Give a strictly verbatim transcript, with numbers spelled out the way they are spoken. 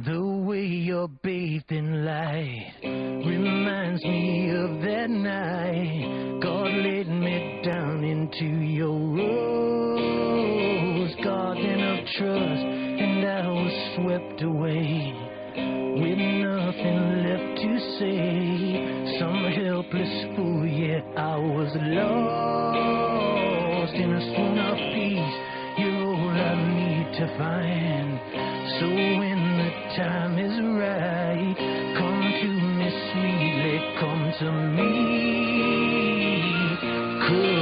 The way you're bathed in light reminds me of that night God laid me down into your rose garden of trust, and I was swept away with nothing left to say. Some helpless fool, yeah, I was lost in a swoon of peace. You're all I need to find. So when the time is right, come to me sweetly, come to me. Could